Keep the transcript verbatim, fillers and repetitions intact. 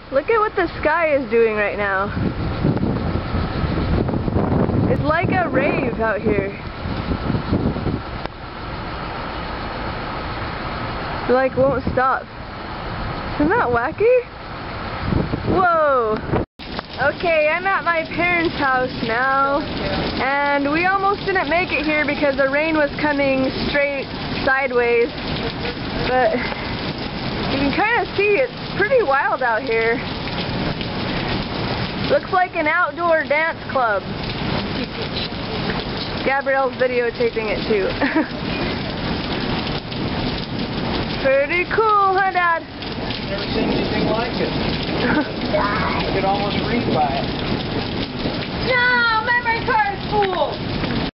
Look at what the sky is doing right now. It's like a rave out here. It like won't stop. Isn't that wacky? Whoa! Okay, I'm at my parents' house now, and we almost didn't make it here because the rain was coming straight sideways, but you can kind of see it's pretty wild out here. Looks like an outdoor dance club. Gabrielle's videotaping it too. Pretty cool, huh, Dad? Never seen anything like it. You could almost read by it. No, my, my car's full.